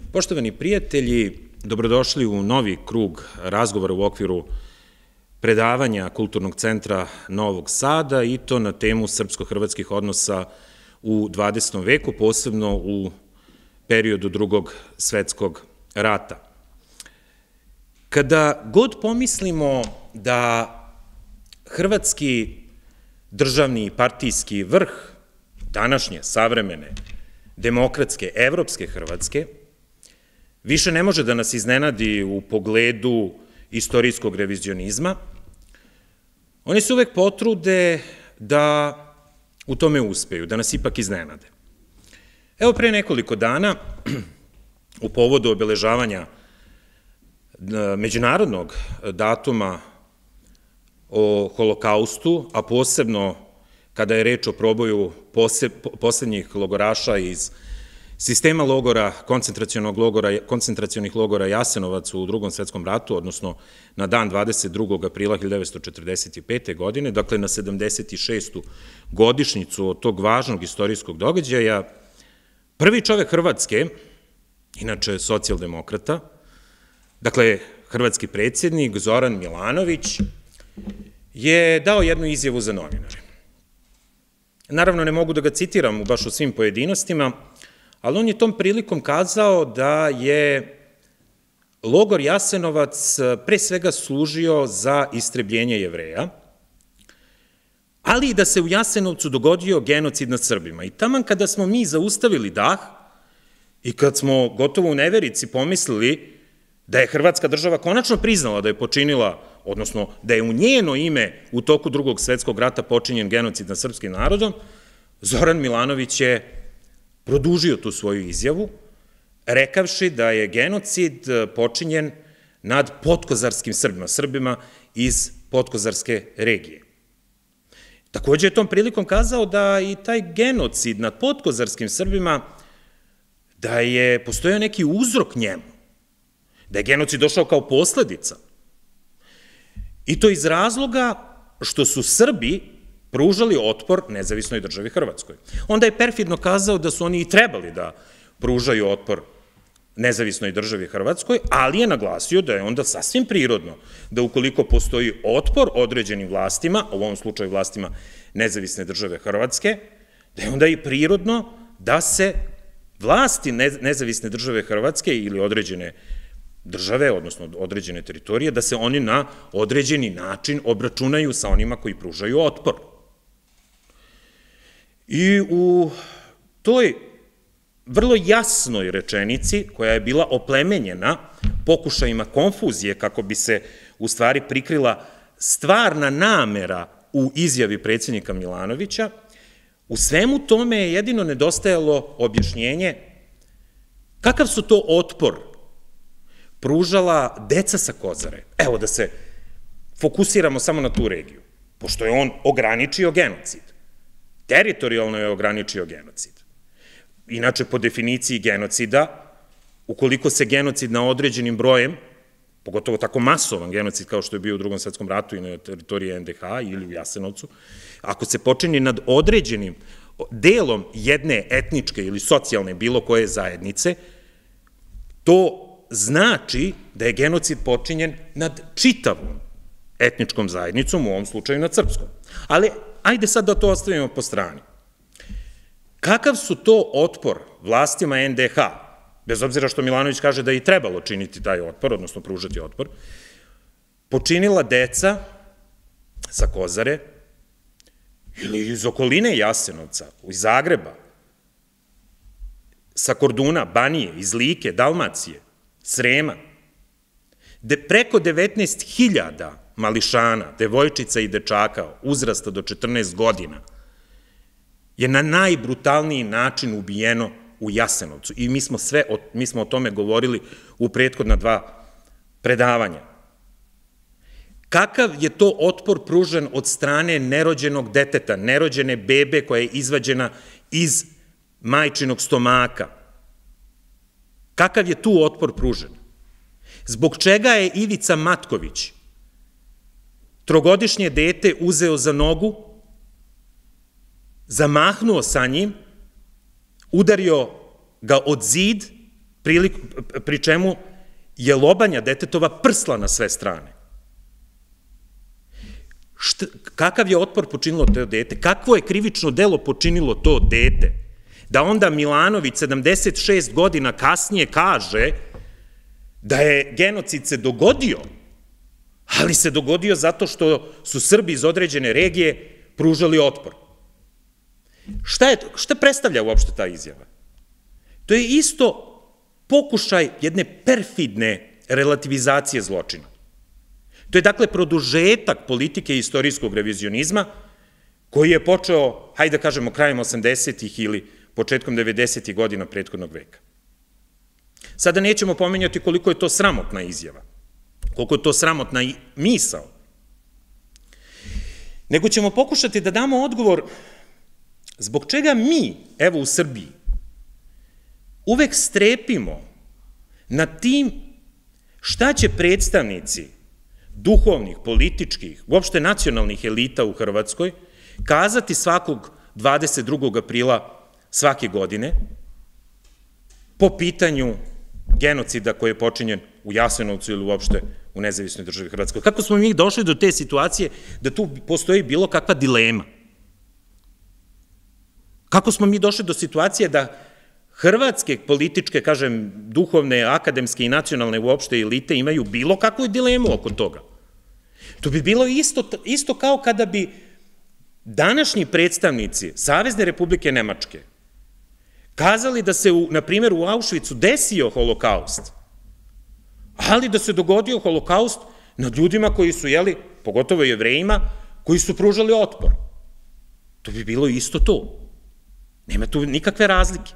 Poštovani prijatelji, dobrodošli u novi krug razgovora u okviru predavanja Kulturnog centra Novog Sada i to na temu srpsko-hrvatskih odnosa u 20. veku, posebno u periodu Drugog svetskog rata. Kada god pomislimo da hrvatski državni i partijski vrh današnje, savremene, demokratske, evropske Hrvatske više ne može da nas iznenadi u pogledu istorijskog revizionizma, oni se uvek potrude da u tome uspeju, da nas ipak iznenade. Evo pre nekoliko dana, u povodu obeležavanja međunarodnog datuma o Holokaustu, a posebno kada je reč o proboju poslednjih logoraša iz sistema logora, koncentracionih logora Jasenovac u Drugom svetskom ratu, odnosno na dan 22. aprila 1945. godine, dakle na 76. godišnjicu od tog važnog istorijskog događaja, prvi čovek Hrvatske, inače socijaldemokrata, dakle hrvatski predsjednik Zoran Milanović, je dao jednu izjavu za novinare. Naravno, ne mogu da ga citiram baš u svim pojedinostima, ali on je tom prilikom kazao da je logor Jasenovac pre svega služio za istrebljenje Jevreja, ali i da se u Jasenovcu dogodio genocid nad Srbima. I taman kada smo mi zaustavili dah i kad smo gotovo u neverici pomislili da je Hrvatska država konačno priznala da je počinila, odnosno da je u njeno ime u toku Drugog svetskog rata počinjen genocid nad srpskim narodom, Zoran Milanović je produžio tu svoju izjavu, rekavši da je genocid počinjen nad podkozarskim Srbima, Srbima iz podkozarske regije. Takođe je tom prilikom kazao da i taj genocid nad podkozarskim Srbima, da je postojao neki uzrok njemu, da je genocid došao kao posledica. I to iz razloga što su Srbi pružali otpor nezavisnoj državi Hrvatskoj. Onda je perfidno kazao da su oni i trebali da pružaju otpor nezavisnoj državi Hrvatskoj, ali je naglasio da je onda sasvim prirodno da ukoliko postoji otpor određenim vlastima, u ovom slučaju vlastima nezavisne države Hrvatske, da je onda i prirodno da se vlasti nezavisne države Hrvatske ili određene države, odnosno određene teritorije, da se oni na određeni način obračunaju sa onima koji pružaju otpor. I u toj vrlo jasnoj rečenici, koja je bila oplemenjena pokušajima konfuzije kako bi se u stvari prikrila stvarna namera u izjavi predsjednika Milanovića, u svemu tome je jedino nedostajalo objašnjenje kakav su to otpor pružala deca sa Kozare. Evo da se fokusiramo samo na tu regiju, pošto je on ograničio genocid. Teritorijalno je ograničio genocid. Inače, po definiciji genocida, ukoliko se genocid na određenim brojem, pogotovo tako masovan genocid kao što je bio u Drugom svetskom ratu i na teritoriji NDH ili u Jasenovcu, ako se počini nad određenim delom jedne etničke ili socijalne bilo koje zajednice, to znači da je genocid počinjen nad čitavom etničkom zajednicom, u ovom slučaju nad srpskom. Ali, ajde sad da to ostavimo po strani. Kakav su to otpor vlastima NDH, bez obzira što Milanović kaže da je i trebalo činiti taj otpor, odnosno pružati otpor, počinila deca sa Kozare ili iz okoline Jasenovca, iz Zagreba, sa Korduna, Banije, iz Like, Dalmacije, Srema, preko 19.000 mališana, devojčica i dečaka uzrasta do 14 godina je na najbrutalniji način ubijeno u Jasenovcu. I mi smo o tome govorili u prethodna dva predavanja. Kakav je to otpor pružen od strane nerođenog deteta, nerođene bebe koja je izvađena iz majčinog stomaka? Kakav je tu otpor pružen? Zbog čega je Ivica Matković trogodišnje dete uzeo za nogu, zamahnuo sa njim, udario ga od zid pri čemu je lobanja detetova prsla na sve strane. Kakav je otpor počinilo to dete? Kakvo je krivično delo počinilo to dete? Da onda Milanović 76 godina kasnije kaže da je genocid se dogodio, ali se dogodio zato što su Srbi iz određene regije pružali otpor. Šta predstavlja uopšte ta izjava? To je isto pokušaj jedne perfidne relativizacije zločina. To je dakle produžetak politike istorijskog revizionizma koji je počeo, hajde da kažemo, krajem 80-ih ili početkom 90-ih godina prethodnog veka. Sada nećemo pomenjati koliko je to sramotna izjava, koliko je to sramotna misao, nego ćemo pokušati da damo odgovor zbog čega mi, evo u Srbiji, uvek strepimo nad tim šta će predstavnici duhovnih, političkih, uopšte nacionalnih elita u Hrvatskoj kazati svakog 22. aprila svake godine po pitanju genocida koji je počinjen u Jasenovcu ili uopšte u nezavisnoj državi Hrvatskoj. Kako smo mi došli do te situacije da tu postoji bilo kakva dilema? Kako smo mi došli do situacije da hrvatske političke, kažem, duhovne, akademske i nacionalne uopšte elite imaju bilo kakvu dilemu oko toga? To bi bilo isto kao kada bi današnji predstavnici Savezne Republike Nemačke kazali da se, na primjer, u Auschwitzu desio holokaust, ali da se dogodio holokaust nad ljudima koji su, pogotovo Jevrejima, koji su pružali otpor. To bi bilo isto to. Nema tu nikakve razlike.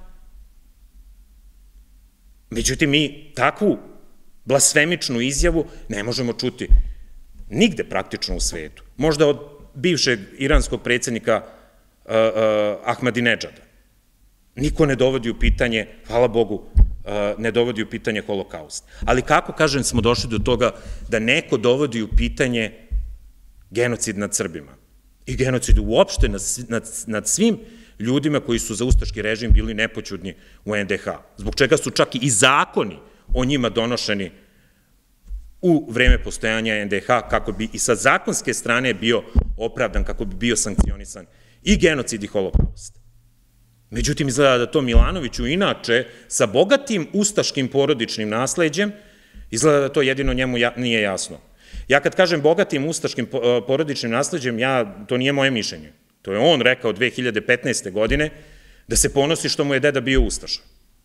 Međutim, mi takvu blasfemičnu izjavu ne možemo čuti nigde praktično u svetu. Možda od bivšeg iranskog predsjednika Ahmadinedžada. Niko ne dovodi u pitanje, hvala Bogu, ne dovodi u pitanje holokaust. Ali kako, kažem, smo došli do toga da neko dovodi u pitanje genocid nad Srbima i genocid uopšte nad svim ljudima koji su za ustaški režim bili nepoćudni u NDH, zbog čega su čak i zakoni o njima donošeni u vreme postojanja NDH, kako bi i sa zakonske strane bio opravdan, kako bi bio sankcionisan i genocid i holokaust. Međutim, izgleda da to Milanoviću, inače, sa bogatim ustaškim porodičnim nasleđem, izgleda da to jedino njemu nije jasno. Ja kad kažem bogatim ustaškim porodičnim nasleđem, to nije moje mišljenje. To je on rekao 2015. godine, da se ponosi što mu je deda bio ustaša.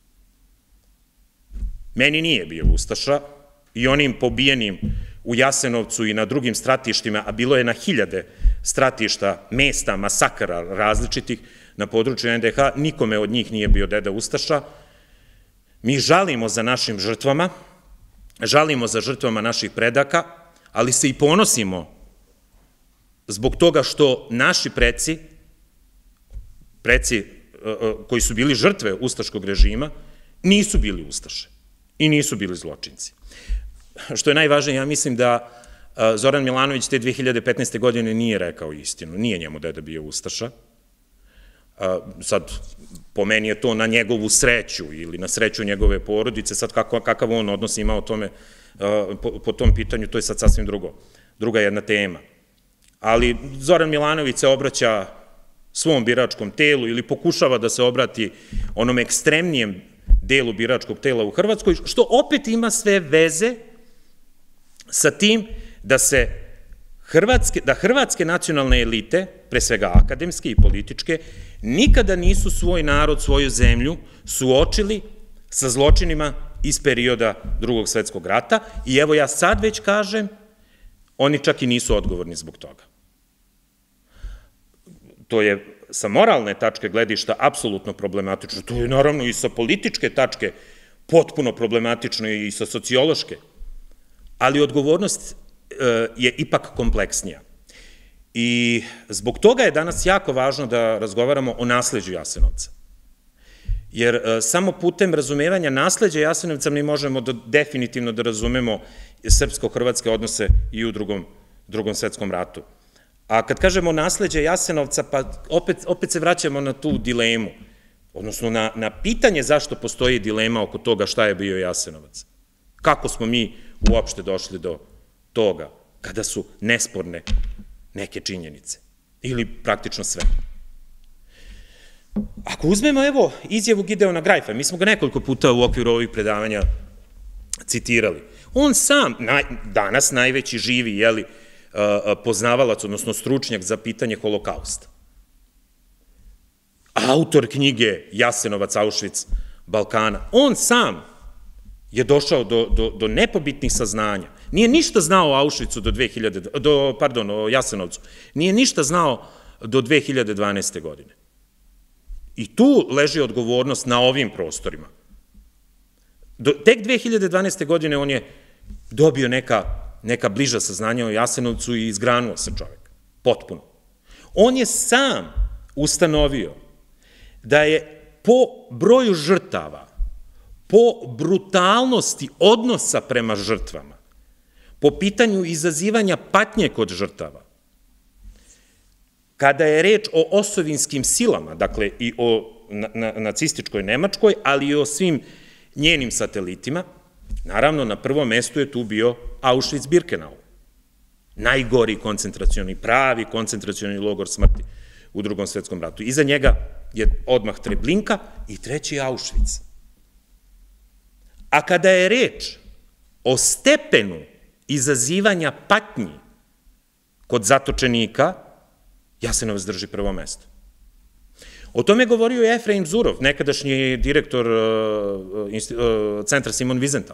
Meni nije bio ustaša i onim pobijenim u Jasenovcu i na drugim stratištima, a bilo je na hiljade stratišta, mesta, masakara različitih na području NDH, nikome od njih nije bio deda ustaša. Mi žalimo za našim žrtvama, žalimo za žrtvama naših predaka, ali se i ponosimo zbog toga što naši preci koji su bili žrtve ustaškog režima, nisu bili ustaše i nisu bili zločinci. Što je najvažnije, ja mislim da Zoran Milanović te 2015. godine nije rekao istinu, nije njemu deda bio ustaša. Sad, po meni je to na njegovu sreću ili na sreću njegove porodice, sad kakav on odnos ima o tome, po tom pitanju, to je sad sasvim druga jedna tema. Ali Zoran Milanović se obraća svom biračkom telu ili pokušava da se obrati onom ekstremnijem delu biračkog tela u Hrvatskoj, što opet ima sve veze sa tim da hrvatske nacionalne elite, pre svega akademske i političke, nikada nisu svoj narod, svoju zemlju suočili sa zločinima iz perioda Drugog svetskog rata i evo ja sad već kažem, oni čak i nisu odgovorni zbog toga. To je sa moralne tačke gledišta apsolutno problematično, to je naravno i sa političke tačke potpuno problematično i sa sociološke, ali odgovornost je ipak kompleksnija. I zbog toga je danas jako važno da razgovaramo o nasleđu Jasenovca. Jer samo putem razumevanja nasleđa Jasenovca mi možemo definitivno da razumemo srpsko-hrvatske odnose i u Drugom svetskom ratu. A kad kažemo nasleđe Jasenovca, pa opet se vraćamo na tu dilemu. odnosno na pitanje zašto postoji dilema oko toga šta je bio Jasenovac. Kako smo mi uopšte došli do toga, kada su nesporne neke činjenice, ili praktično sve. Ako uzmemo, evo, izjavu Gideona Grajfa, mi smo ga nekoliko puta u okviru ovih predavanja citirali. On sam, danas najveći živi, jeli, poznavalac, odnosno stručnjak za pitanje holokausta. Autor knjige Jasenovac, Auschwitz, Balkana. On sam je došao do nepobitnih saznanja. Nije ništa znao o Auschwitzu o Jasenovcu. Nije ništa znao do 2012. godine. I tu leži odgovornost na ovim prostorima. Tek 2012. godine on je dobio neka bliža saznanja o Jasenovcu i izgranuo se čovek. Potpuno. On je sam ustanovio da je po broju žrtava, po brutalnosti odnosa prema žrtvama, po pitanju izazivanja patnje kod žrtava, kada je reč o osovinskim silama, dakle i o nacističkoj Nemačkoj, ali i o svim njenim satelitima, naravno na prvom mestu je tu bio Auschwitz-Birkenau, najgori koncentracioni, pravi koncentracioni logor smrti u Drugom svetskom ratu. Iza njega je odmah Treblinka i treći je Auschwitz. A kada je reč o stepenu izazivanja patnji kod zatočenika, Jasenovac drži prvo mesto. O tome je govorio i Efraim Zurov, nekadašnji direktor centra Simon Wiesenthal,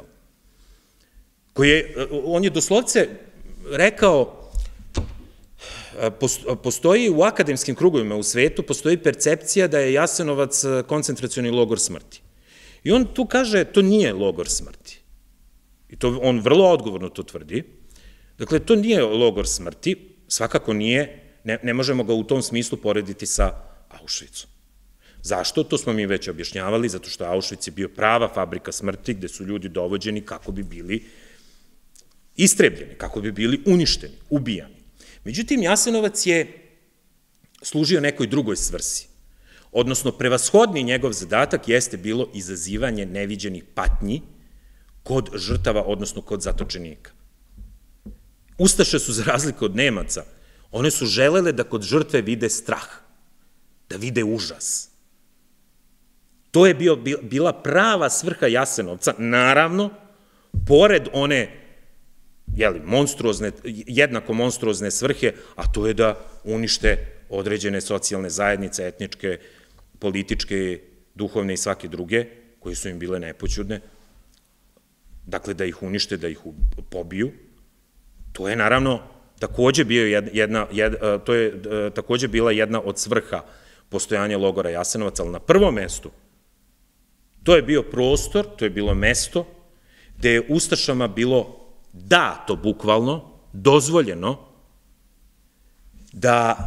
on je doslovce rekao, postoji u akademskim krugovima u svetu, postoji percepcija da je Jasenovac koncentracioni logor smrti. I on tu kaže, to nije logor smrti. I to on vrlo odgovorno to tvrdi. Dakle, to nije logor smrti, svakako nije, ne možemo ga u tom smislu porediti sa Auschwitzom. Zašto? To smo mi već objašnjavali, zato što Auschwitz je bio prava fabrika smrti, gde su ljudi dovođeni kako bi bili istrebljeni, kako bi bili uništeni, ubijani. Međutim, Jasenovac je služio nekoj drugoj svrsi, odnosno prevashodni njegov zadatak jeste bilo izazivanje neviđenih patnji kod žrtava, odnosno kod zatočenika. Ustaše su, za razliku od Nemaca, one su želele da kod žrtve vide strah, da vide užas. To je bila prava svrha Jasenovca, naravno, pored one jednako monstruozne svrhe, a to je da unište određene socijalne zajednice, etničke, političke, duhovne i svake druge, koje su im bile nepoćudne, dakle da ih unište, da ih pobiju. To je naravno takođe bila jedna od svrha postojanja logora Jasenovac, ali na prvom mestu to je bio prostor, to je bilo mesto gde je ustašama bilo dato, bukvalno, dozvoljeno da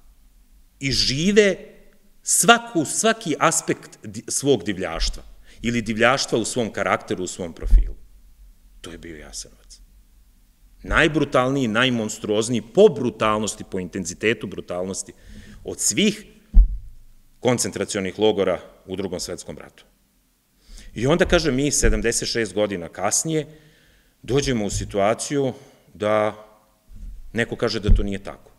ižive svaki aspekt svog divljaštva ili divljaštva u svom karakteru, u svom profilu. To je bio Jasenovac. Najbrutalniji, najmonstruozniji po brutalnosti, po intenzitetu brutalnosti od svih koncentracionih logora u Drugom svetskom ratu. I onda, kažem, mi 76 godina kasnije dođemo u situaciju da neko kaže da to nije tako.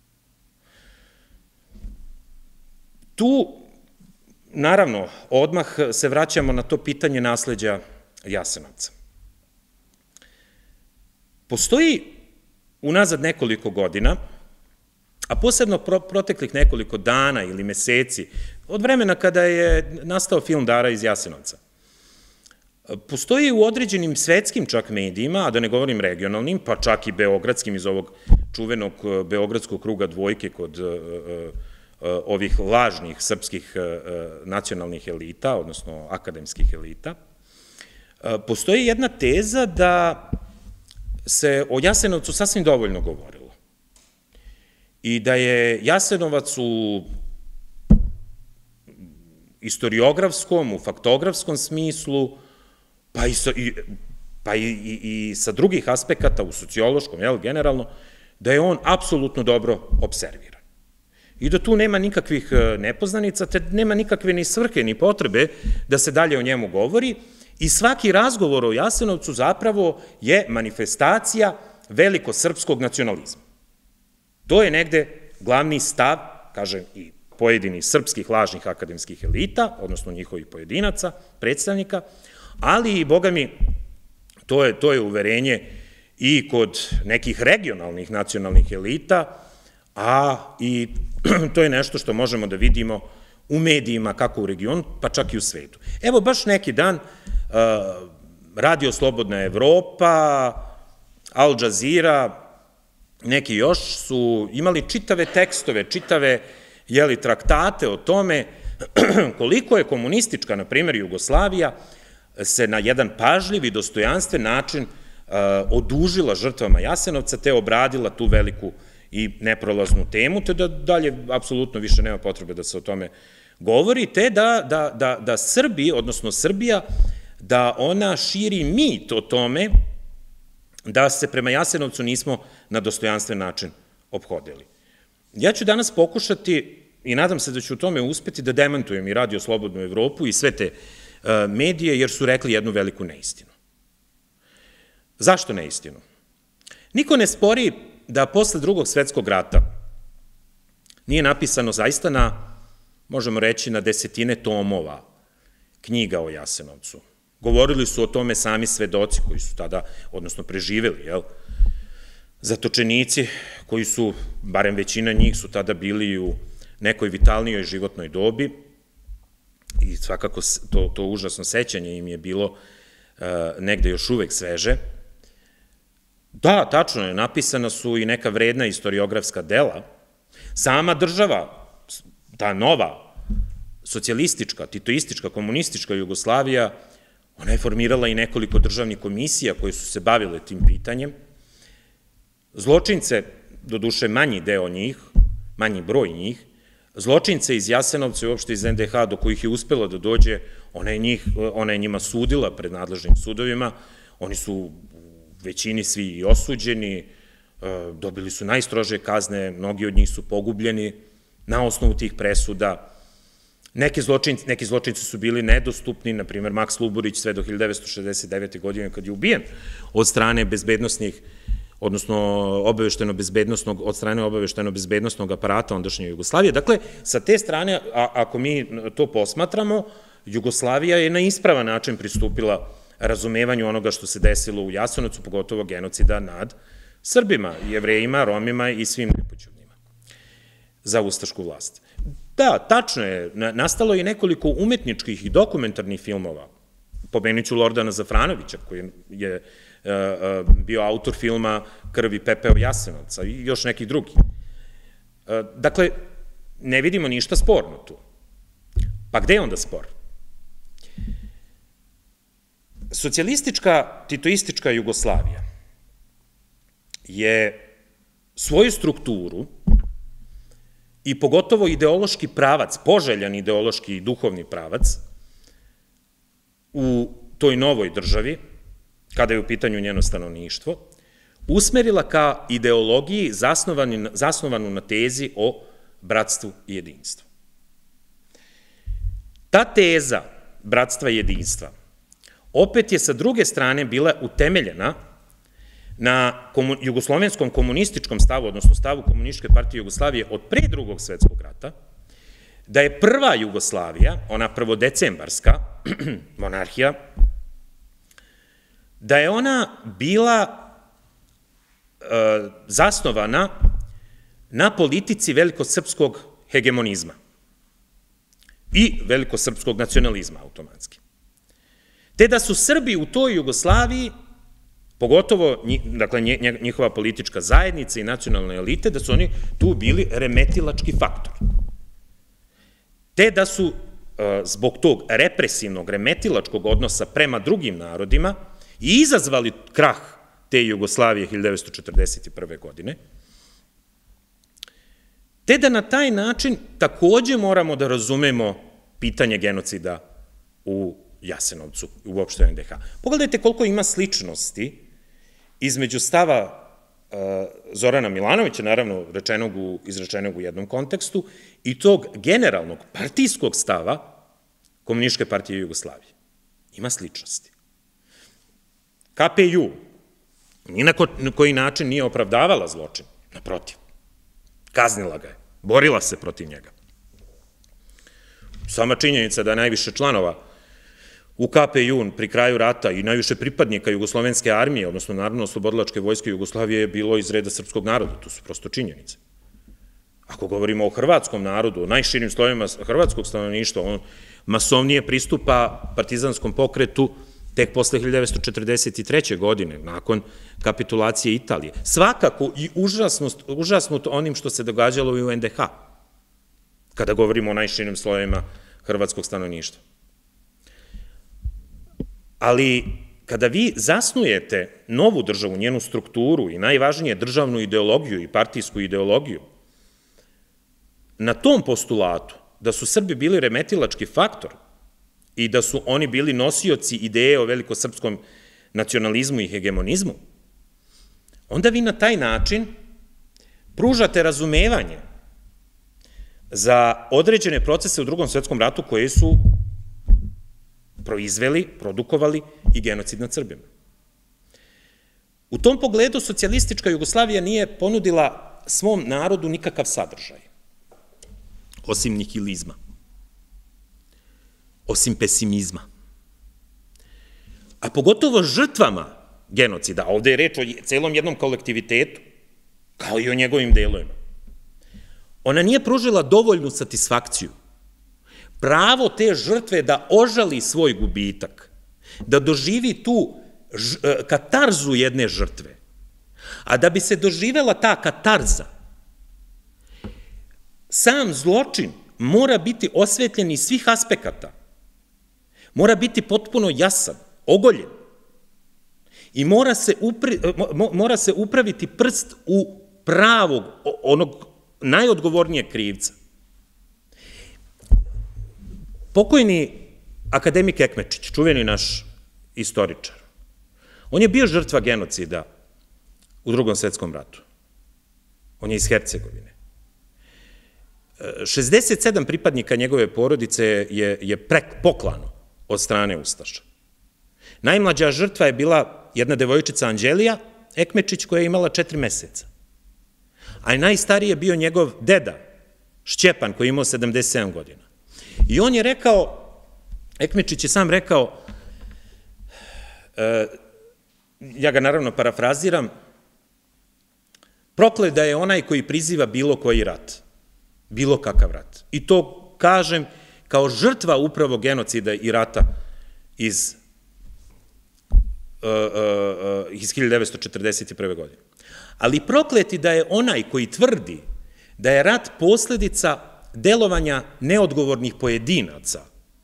Tu, naravno, odmah se vraćamo na to pitanje nasleđa Jasenovca. Postoji unazad nekoliko godina, a posebno proteklih nekoliko dana ili meseci, od vremena kada je nastao film Dara iz Jasenovca, postoji u određenim svetskim čak medijima, a da ne govorim regionalnim, pa čak i beogradskim iz ovog čuvenog beogradskog kruga dvojke kod ovih lažnih srpskih nacionalnih elita, odnosno akademskih elita, postoji jedna teza da se o Jasenovcu sasvim dovoljno govorilo i da je Jasenovac u istoriografskom, u faktografskom smislu, pa i sa drugih aspekata, u sociološkom, generalno, da je on apsolutno dobro observiran. i da tu nema nikakvih nepoznanica, te nema nikakve ni svrhe, ni potrebe da se dalje o njemu govori i svaki razgovor o Jasenovcu zapravo je manifestacija velikosrpskog nacionalizma. To je negde glavni stav, kažem, i pojedinih srpskih lažnih akademskih elita, odnosno njihovih pojedinaca, predstavnika, ali i, boga mi, to je uverenje i kod nekih regionalnih nacionalnih elita, a i to je nešto što možemo da vidimo u medijima, kako u regionu, pa čak i u svetu. Evo, baš neki dan Radio Slobodna Evropa, Al Jazeera, neki još su imali čitave tekstove, čitave traktate o tome koliko je komunistička, na primjer, Jugoslavija se na jedan pažljiv i dostojanstven način odužila žrtvama Jasenovca, te obradila tu veliku i neprolaznu temu, te da dalje apsolutno više nema potrebe da se o tome govori, te da Srbi, odnosno Srbija, da ona širi mit o tome da se prema Jasenovcu nismo na dostojanstven način ophodili. Ja ću danas pokušati, i nadam se da ću u tome uspeti, da demantujem i Radio Slobodnu Evropu i sve te medije, jer su rekli jednu veliku neistinu. Zašto neistinu? Niko ne spori da posle Drugog svetskog rata nije napisano zaista možemo reći, na desetine tomova knjiga o Jasenovcu. Govorili su o tome sami svedoci koji su tada, odnosno preživeli, zatočenici koji su, barem većina njih su tada bili u nekoj vitalnijoj životnoj dobi i svakako to užasno sećanje im je bilo negde još uvek sveže. Da, tačno je, napisana su i neka vredna istoriografska dela. Sama država, ta nova socijalistička, titoistička, komunistička Jugoslavija, ona je formirala i nekoliko državnih komisija koje su se bavile tim pitanjem. Zločince, doduše manji deo njih, manji broj njih, zločince iz Jasenovca i uopšte iz NDH do kojih je uspela da dođe, ona je njima sudila pred nadležnim sudovima, oni su u većini svi i osuđeni, dobili su najstrože kazne, mnogi od njih su pogubljeni na osnovu tih presuda. Neki zločinci su bili nedostupni, na primjer Maks Luburić sve do 1969. godine kad je ubijen od strane bezbednostnih, odnosno od strane obavešteno-bezbednostnog aparata ondašnje Jugoslavije. Dakle, sa te strane, ako mi to posmatramo, Jugoslavija je na ispravan način pristupila razumevanju onoga što se desilo u Jasenovcu, pogotovo genocida nad Srbima, Jevrejima, Romima i svim nepoćudnjima za ustašku vlast. Da, tačno je, nastalo je nekoliko umetničkih i dokumentarnih filmova. Pomenut ću Lordana Zafranovića, koji je bio autor filma Krv i pepeo Jasenovca i još nekih drugih. Dakle, ne vidimo ništa sporno tu. Pa gde je onda spor? Socijalistička, titoistička Jugoslavija je svoju strukturu i pogotovo ideološki pravac, poželjan ideološki i duhovni pravac u toj novoj državi, kada je u pitanju njeno stanovništvo, usmerila ka ideologiji zasnovanu na tezi o bratstvu i jedinstvu. Ta teza bratstva i jedinstva opet je sa druge strane bila utemeljena na jugoslovenskom komunističkom stavu, odnosno stavu Komunističke partije Jugoslavije od pre Drugog svetskog rata, da je prva Jugoslavija, ona prvodecembarska monarhija, da je ona bila zasnovana na politici velikosrpskog hegemonizma i velikosrpskog nacionalizma automatski. Te da su Srbi u toj Jugoslaviji, pogotovo njihova politička zajednica i nacionalne elite, da su oni tu bili remetilački faktor. Te da su zbog tog represivnog, remetilačkog odnosa prema drugim narodima i izazvali krah te Jugoslavije 1941. godine, te da na taj način takođe moramo da razumemo pitanje genocida u Jasenovcu, uopšte u NDH. Pogledajte koliko ima sličnosti između stava Zorana Milanovića, naravno izrečenog u jednom kontekstu, i tog generalnog partijskog stava Komunističke partije Jugoslavije. Ima sličnosti. KPJ ni na koji način nije opravdavala zločin, naprotiv. Kaznila ga je, borila se protiv njega. Sama činjenica da najviše članova u KPJ pri kraju rata i najviše pripadnika Jugoslovenske armije, odnosno Narodno-oslobodilačke vojske Jugoslavije, je bilo iz reda srpskog naroda. To su prosto činjenice. Ako govorimo o hrvatskom narodu, o najširim slojevima hrvatskog stanovništva, on masovnije pristupa partizanskom pokretu tek posle 1943. godine, nakon kapitulacije Italije. Svakako i užasnut onim što se događalo i u NDH, kada govorimo o najširim slojevima hrvatskog stanovništva. Ali kada vi zasnujete novu državu, njenu strukturu i najvažnije državnu ideologiju i partijsku ideologiju, na tom postulatu da su Srbi bili remetilački faktor i da su oni bili nosioci ideje o velikosrpskom nacionalizmu i hegemonizmu, onda vi na taj način pružate razumevanje za određene procese u Drugom svetskom ratu koje su proizveli, produkovali i genocid nad Srbima. U tom pogledu socijalistička Jugoslavija nije ponudila svom narodu nikakav sadržaj, osim nihilizma, osim pesimizma. A pogotovo žrtvama genocida, a ovde je reč o celom jednom kolektivitetu, kao i o njegovim delovima. Ona nije pružila dovoljnu satisfakciju, pravo te žrtve da ožali svoj gubitak, da doživi tu katarzu jedne žrtve. A da bi se doživela ta katarza, sam zločin mora biti osvetljen iz svih aspekata, mora biti potpuno jasan, ogoljen i mora se upraviti prst u pravog, onog najodgovornijeg krivca. Pokojni akademik Ekmečić, čuveni naš istoričar, on je bio žrtva genocida u Drugom svetskom ratu. On je iz Hercegovine. 67 pripadnika njegove porodice je poklano od strane ustaša. Najmlađa žrtva je bila jedna devojčica Anđelija Ekmečić koja je imala 4 meseca. A najstariji je bio njegov deda Šćepan koji je imao 77 godina. I on je rekao, Ekmečić je sam rekao, ja ga naravno parafraziram, proklet da je onaj koji priziva bilo koji rat, bilo kakav rat. I to kažem kao žrtva upravo genocida i rata iz 1941. godine. Ali prokleti da je onaj koji tvrdi da je rat posledica delovanja neodgovornih pojedinaca,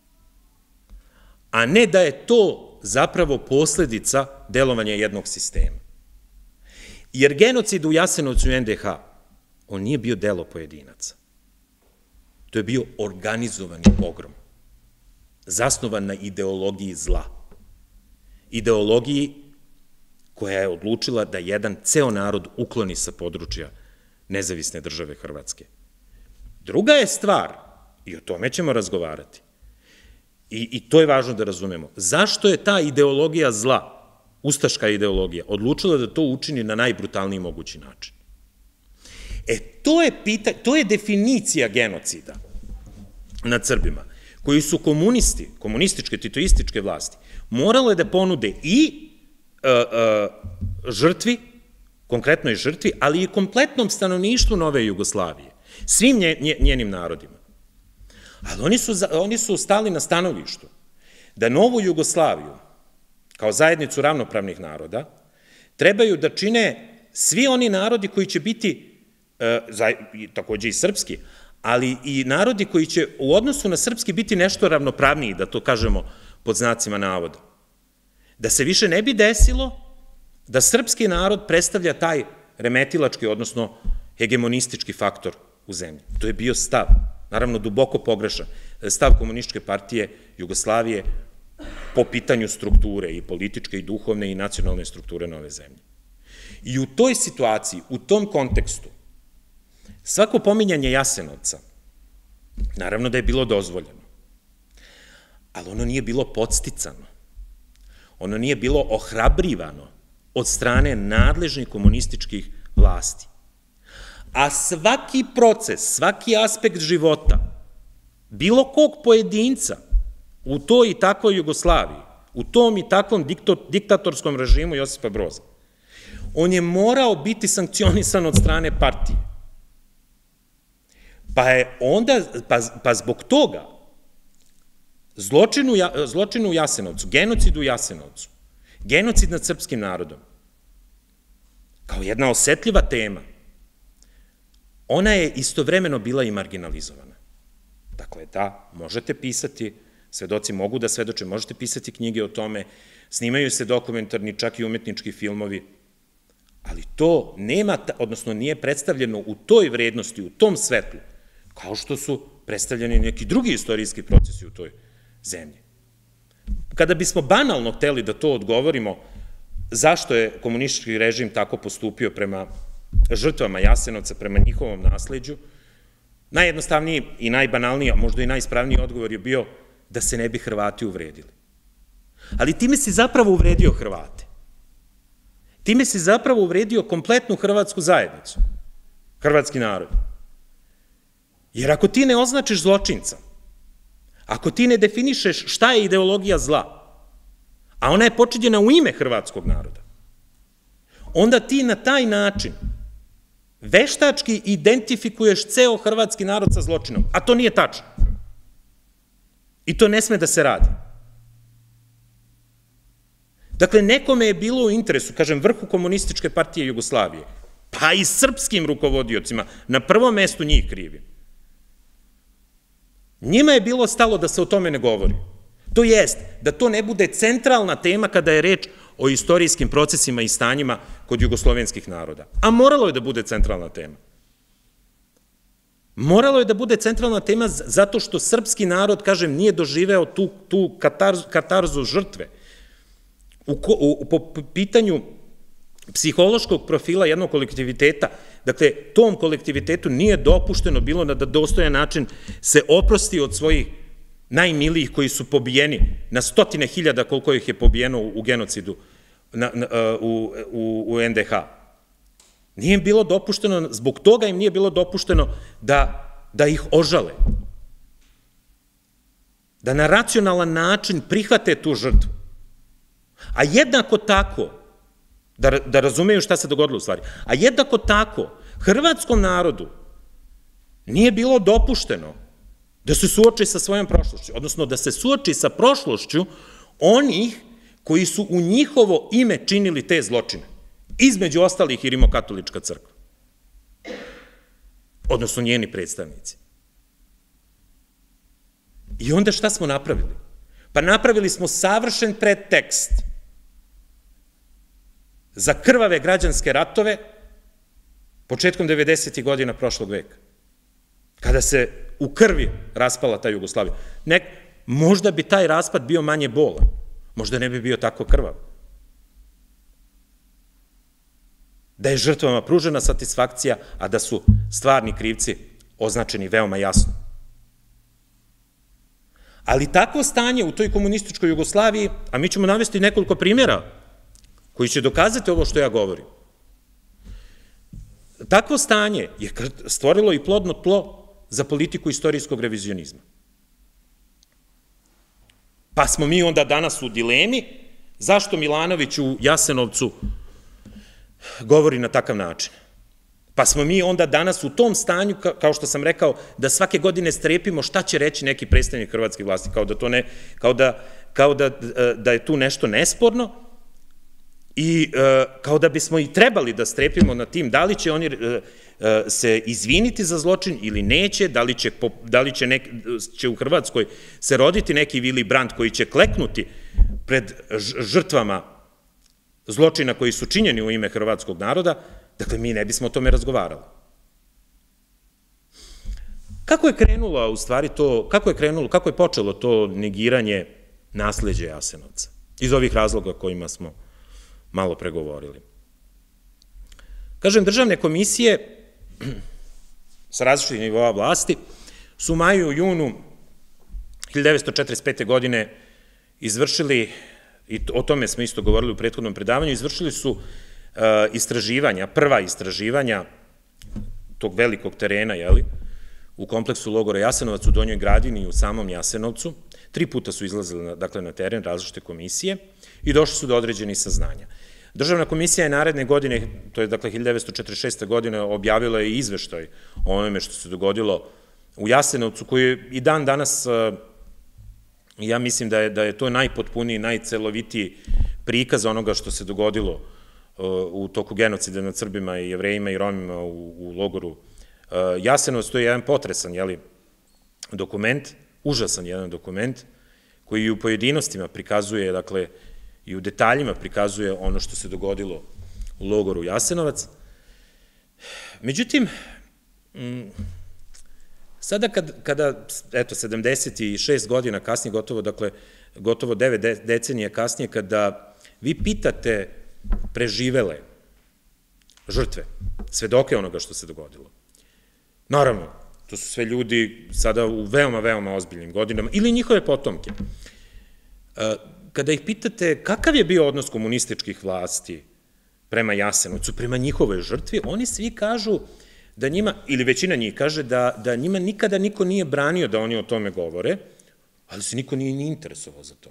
a ne da je to zapravo posledica delovanja jednog sistema. Jer genocid u Jasenovcu i NDH, on nije bio delo pojedinaca. To je bio organizovani pogrom, zasnovan na ideologiji zla. Ideologiji koja je odlučila da jedan ceo narod ukloni sa područja nezavisne države Hrvatske. Druga je stvar, i o tome ćemo razgovarati, i to je važno da razumemo, zašto je ta ideologija zla, ustaška ideologija, odlučila da to učini na najbrutalniji mogući način. To je definicija genocida nad Srbima, koji su komunisti, komunističke, titoističke vlasti, morale da ponude i žrtvi, konkretnoj žrtvi, ali i kompletnom stanovništvu nove Jugoslavije, svim njenim narodima. Ali oni su stali na stanovištu da novu Jugoslaviju, kao zajednicu ravnopravnih naroda, trebaju da čine svi oni narodi koji će biti, takođe i srpski, ali i narodi koji će u odnosu na srpski biti nešto ravnopravniji, da to kažemo pod znacima navoda. Da se više ne bi desilo da srpski narod predstavlja taj remetilački, odnosno hegemonistički faktor u zemlji. To je bio stav, naravno duboko pogrešan, stav Komunističke partije Jugoslavije po pitanju strukture i političke i duhovne i nacionalne strukture nove zemlje. I u toj situaciji, u tom kontekstu, svako pominjanje Jasenovca, naravno da je bilo dozvoljeno, ali ono nije bilo podsticano, ono nije bilo ohrabrivano od strane nadležnih komunističkih vlasti. A svaki proces, svaki aspekt života, bilo kog pojedinca u toj i takvoj Jugoslaviji, u tom i takvom diktatorskom režimu Josipa Broza, on je morao biti sankcionisan od strane partije. Pa zbog toga zločinu u Jasenovcu, genocidu u Jasenovcu, genocid nad srpskim narodom, kao jedna osetljiva tema, ona je istovremeno bila i marginalizovana. Dakle, da, možete pisati, svedoci mogu da svedoče, možete pisati knjige o tome, snimaju se dokumentarni, čak i umetnički filmovi, ali to nema, odnosno nije predstavljeno u toj vrednosti, u tom svetlu, kao što su predstavljeni neki drugi istorijski procesi u toj zemlji. Kada bismo banalno hteli da to odgovorimo, zašto je komunistički režim tako postupio prema žrtvama Jasenovca, prema njihovom nasleđu, najjednostavniji i najbanalniji, a možda i najispravniji odgovor je bio da se ne bi Hrvati uvredili. Ali time si zapravo uvredio Hrvate. Time si zapravo uvredio kompletnu hrvatsku zajednicu, hrvatski narod. Jer ako ti ne označiš zločinca, ako ti ne definišeš šta je ideologija zla, a ona je počinjena u ime hrvatskog naroda, onda ti na taj način veštački identifikuješ ceo hrvatski narod sa zločinom, a to nije tačno. I to ne sme da se radi. Dakle, nekome je bilo u interesu, kažem, vrhu komunističke partije Jugoslavije, pa i srpskim rukovodiocima, na prvom mestu njih krivim. Njima je bilo stalo da se o tome ne govori. To jest, da to ne bude centralna tema kada je reč o istorijskim procesima i stanjima kod jugoslovenskih naroda. A moralo je da bude centralna tema. Moralo je da bude centralna tema zato što srpski narod, kažem, nije doživeo tu katarzu žrtve. Po pitanju psihološkog profila jednog kolektiviteta, dakle, tom kolektivitetu nije dopušteno bilo da dostojan način se oprosti od svojih najmilijih koji su pobijeni, na stotine hiljada koliko ih je pobijeno u genocidu u NDH. Nije im bilo dopušteno, zbog toga im nije bilo dopušteno da ih ožale, da na racionalan način prihvate tu žrtvu. A jednako tako, da razumeju šta se dogodilo u stvari, a jednako tako, hrvatskom narodu nije bilo dopušteno da se suoči sa svojom prošlošću, odnosno da se suoči sa prošlošću onih koji su u njihovo ime činili te zločine, između ostalih i Rimokatolička crkva, odnosno njeni predstavnici. I onda šta smo napravili? Pa napravili smo savršen predtekst za krvave građanske ratove početkom 90. godina prošlog veka, kada se u krvi raspala ta Jugoslavija. Možda bi taj raspad bio manje bolan, možda ne bi bio tako krvav. Da je žrtvama pružena satisfakcija, a da su stvarni krivci označeni veoma jasno. Ali takvo stanje u toj komunističkoj Jugoslaviji, a mi ćemo navesti nekoliko primjera koji će dokazati ovo što ja govorim, takvo stanje je stvorilo i plodno tlo za politiku istorijskog revizionizma. Pa smo mi onda danas u dilemi zašto Milanović u Jasenovcu govori na takav način. Pa smo mi onda danas u tom stanju, kao što sam rekao, da svake godine strepimo šta će reći neki predstavnik hrvatskih vlasti, kao da je tu nešto nesporno i kao da bismo i trebali da strepimo na tim da li će oni se izviniti za zločin ili neće, da li će u Hrvatskoj se roditi neki Willy Brandt koji će kleknuti pred žrtvama zločina koji su činjeni u ime hrvatskog naroda. Dakle, mi ne bismo o tome razgovarali. Kako je krenulo, u stvari to, kako je počelo to negiranje nasleđa Jasenovca? Iz ovih razloga kojima smo malo pregovorili. Kažem, državne komisije sa različitih nivoa vlasti su u maju i junu 1945. godine izvršili, i o tome smo isto govorili u prethodnom predavanju, izvršili su istraživanja, prva istraživanja tog velikog terena, u kompleksu logora Jasenovac, u Donjoj Gradini i u samom Jasenovcu. 3 puta su izlazili, dakle, na teren različite komisije i došli su do određenih saznanja. Državna komisija je naredne godine, to je, dakle, 1946. godine, objavila i izveštaj o onome što se dogodilo u Jasenovcu, koji je i dan danas, ja mislim da je to najpotpuniji, najcelovitiji prikaz onoga što se dogodilo u toku genocida nad Srbima i Jevrejima i Romima u logoru Jasenovac. To je jedan potresan, dokument, užasan jedan dokument, koji i u pojedinostima prikazuje, dakle, i u detaljima prikazuje ono što se dogodilo u logoru Jasenovac. Međutim, sada kada, eto, 76 godina kasnije, gotovo 9 decenija kasnije, kada vi pitate preživele žrtve, svedoke onoga što se dogodilo, naravno, to su sve ljudi sada u veoma, veoma ozbiljnim godinama, ili njihove potomke, kada ih pitate kakav je bio odnos komunističkih vlasti prema Jasenovcu, prema njihovoj žrtvi, oni svi kažu da njima, ili većina njih kaže da njima nikada niko nije branio da oni o tome govore, ali se niko nije ni interesovao za to.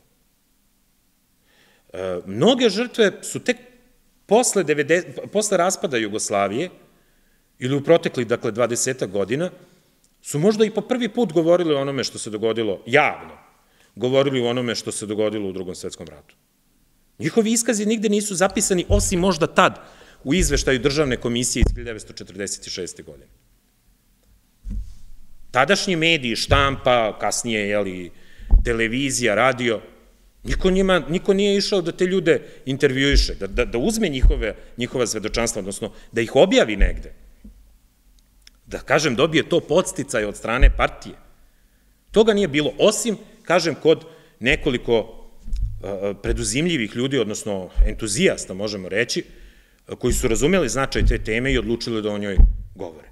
Mnoge žrtve su tek posle raspada Jugoslavije, ili u proteklih, dakle, 20 godina, su možda i po prvi put govorili o onome što se dogodilo, javno, govorili o onome što se dogodilo u Drugom svetskom ratu. Njihovi iskazi nigde nisu zapisani, osim možda tad, u izveštaju Državne komisije iz 1946. godine. Tadašnji mediji, štampa, kasnije, televizija, radio, niko nije išao da te ljude intervjuiše, da uzme njihova svedočanstva, odnosno da ih objavi negde. Da, kažem, dobije to podsticaj od strane partije. Toga nije bilo, osim, kažem, kod nekoliko preduzimljivih ljudi, odnosno entuzijasta, možemo reći, koji su razumeli značaj te teme i odlučili da o njoj govore.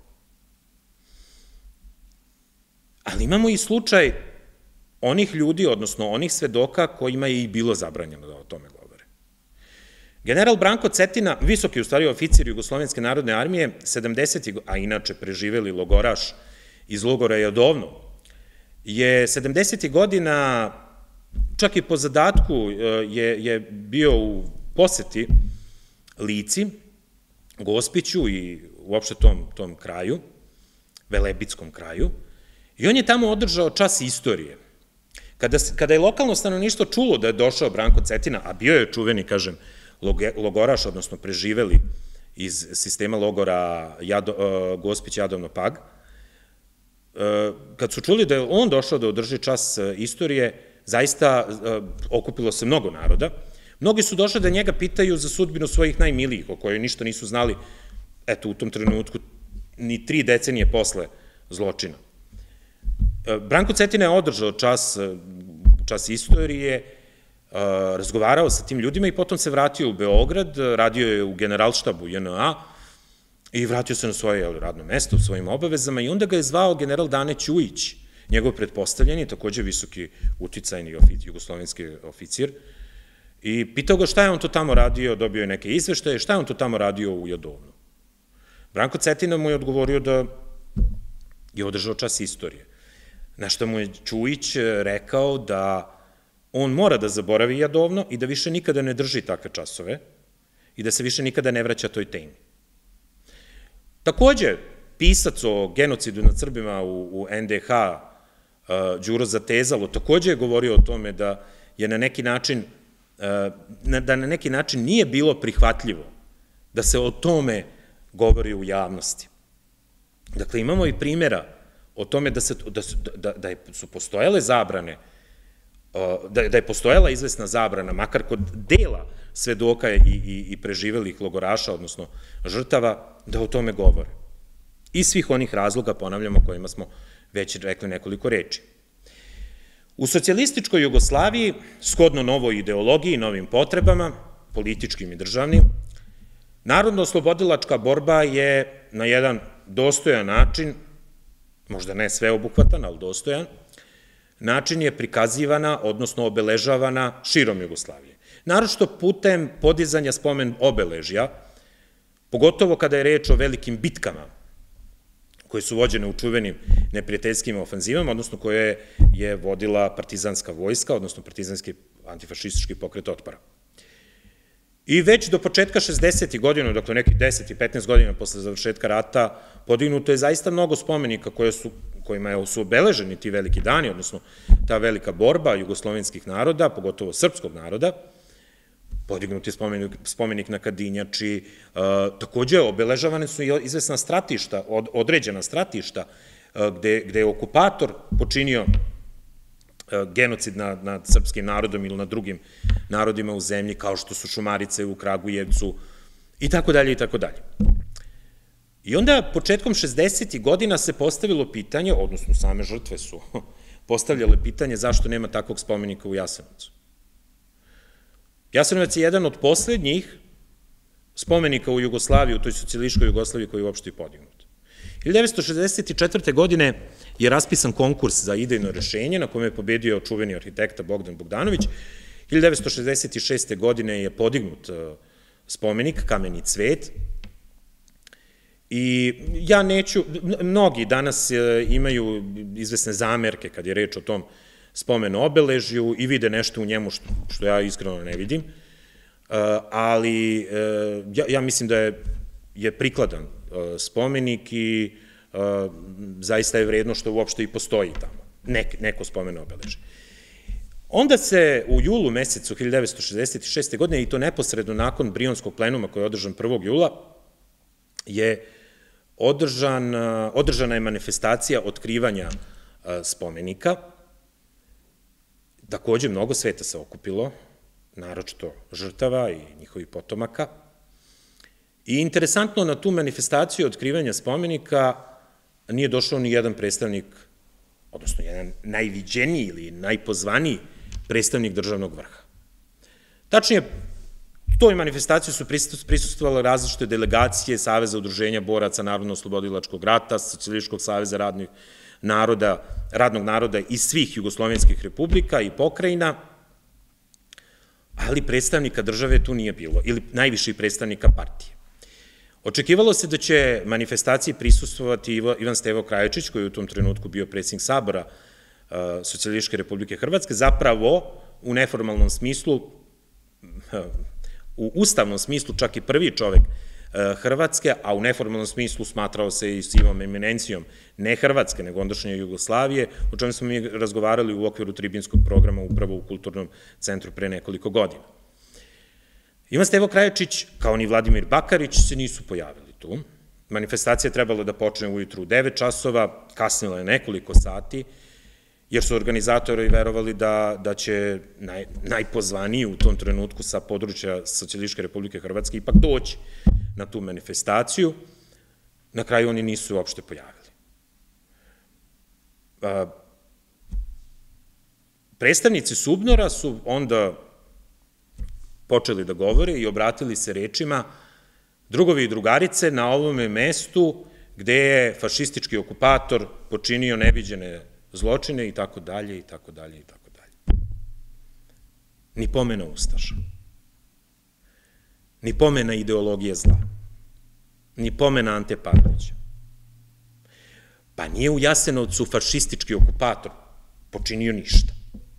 Ali imamo i slučaj onih ljudi, odnosno onih svedoka kojima je i bilo zabranjeno da o tome govore. General Branko Cetina, visoki, u stvari, oficir Jugoslovenske narodne armije, 70. a inače preživeli logoraš iz logora Jadovno, je 70. godina, čak i po zadatku, je bio u poseti Lici, Gospiću i uopšte tom kraju, Velebitskom kraju, i on je tamo održao čas istorije. Kada je lokalno stanovništvo čulo da je došao Branko Cetina, a bio je čuveni, kažem, logoraš, odnosno preživeli iz sistema logora Gospić, Jadovno, Pag, kad su čuli da je on došao da održi čas istorije, zaista okupilo se mnogo naroda. Mnogi su došli da njega pitaju za sudbinu svojih najmilijih, o kojoj ništa nisu znali, eto, u tom trenutku, ni 3 decenije posle zločina. Branko Cetina je održao čas istorije, razgovarao sa tim ljudima i potom se vratio u Beograd, radio je u Generalštabu JNA i vratio se na svoje radno mesto, u svojim obavezama, i onda ga je zvao general Dane Ćujić, njegov pretpostavljeni, takođe visoki uticajni jugoslovenski oficir, i pitao ga šta je on to tamo radio, dobio je neke izveštaje, šta je on to tamo radio u Jadovnu. Branko Cetina mu je odgovorio da je održao čas istorije, na što mu je Ćujić rekao da on mora da zaboravi Jadovno i da više nikada ne drži takve časove i da se više nikada ne vraća toj temi. Takođe, pisac o genocidu nad Srbima u NDH, Đuro Zatezalo, takođe je govorio o tome da je na neki način nije bilo prihvatljivo da se o tome govori u javnosti. Dakle, imamo i primjera o tome da su postojale zabrane, da je postojala izvesna zabrana, makar kod dela svedoka i preživelih logoraša, odnosno žrtava, da o tome govore. Iz svih onih razloga, ponavljamo, o kojima smo već rekli nekoliko reči. U socijalističkoj Jugoslaviji, shodno novoj ideologiji, novim potrebama, političkim i državnim, Narodno-oslobodilačka borba je na jedan dostojan način, možda ne sveobuhvatan, ali dostojan, način je prikazivana, odnosno obeležavana širom Jugoslavije. Naročito putem podizanja spomen obeležja, pogotovo kada je reč o velikim bitkama koje su vođene u čuvenim neprijateljskim ofanzivama, odnosno koje je vodila partizanska vojska, odnosno partizanski antifašistički pokret otpora. I već do početka 60. godina, dakle nekih 10 i 15 godina posle završetka rata, podignuto je zaista mnogo spomenika kojima su obeleženi ti veliki dani, odnosno ta velika borba jugoslovenskih naroda, pogotovo srpskog naroda. Podignut je spomenik na Kadinjači, takođe obeležavane su i izvesna stratišta, određena stratišta, gde je okupator počinio genocid nad srpskim narodom ili nad drugim narodima u zemlji, kao što su Šumarice u Kragujevcu, i tako dalje, i tako dalje. I onda, početkom 60. godina se postavilo pitanje, odnosno same žrtve su postavljale pitanje zašto nema takvog spomenika u Jasenovcu. Jasenovac je jedan od poslednjih spomenika u Jugoslaviji, u toj socijalističkoj Jugoslaviji koji je uopšte i podignut. 1964. godine je raspisan konkurs za idejno rešenje na kome je pobedio čuveni arhitekta Bogdan Bogdanović. 1966. godine je podignut spomenik Kameni cvet i ja neću, mnogi danas imaju izvesne zamerke kad je reč o tom spomenu obeležju i vide nešto u njemu što ja iskreno ne vidim, ali ja mislim da je prikladan spomenik i zaista je vredno što uopšte i postoji tamo, neko spomen obeležje. Onda se u julu mesecu 1966. godine, i to neposredno nakon Brionskog plenuma koji je održan 1. jula, je održana je manifestacija otkrivanja spomenika. Takođe, mnogo sveta se okupilo, naročito žrtava i njihovih potomaka. I interesantno, na tu manifestaciju otkrivanja spomenika nije došao ni jedan predstavnik, odnosno jedan najviđeniji ili najpozvaniji predstavnik državnog vrha. Tačnije, toj manifestaciji su prisustvovale različite delegacije Saveza udruženja boraca Narodno-oslobodilačkog rata, Socijalističkog saveza radnog naroda iz svih jugoslovenskih republika i pokrajina, ali predstavnika države tu nije bilo, ili najviših predstavnika partije. Očekivalo se da će manifestaciji prisustvovati Ivan Stevo Krajačić, koji je u tom trenutku bio predsjednik Sabora Socijalističke republike Hrvatske, zapravo u neformalnom smislu, u ustavnom smislu čak i prvi čovek Hrvatske, a u neformalnom smislu smatrao se i sivom eminencijom ne Hrvatske, nego ondašnje Jugoslavije, o čemu smo mi razgovarali u okviru tribinskog programa upravo u Kulturnom centru pre nekoliko godina. Ivan Stevo Krajačić, kao ni Vladimir Bakarić, se nisu pojavili tu. Manifestacija je trebala da počne ujutru u 9 časova, kasnila je nekoliko sati, jer su organizatori verovali da će najpozvaniji u tom trenutku sa područja Socijalističke republike Hrvatske ipak doći na tu manifestaciju. Na kraju oni nisu uopšte pojavili. Predstavnici SUBNOR-a su onda počeli da govore i obratili se rečima: drugovi i drugarice, na ovome mestu gde je fašistički okupator počinio neviđene zločine i tako dalje, i tako dalje, i tako dalje. Ni pomena ustaša, ni pomena ideologije zla, ni pomena Ante Pavelića. Pa nije u Jasenovcu fašistički okupator počinio ništa.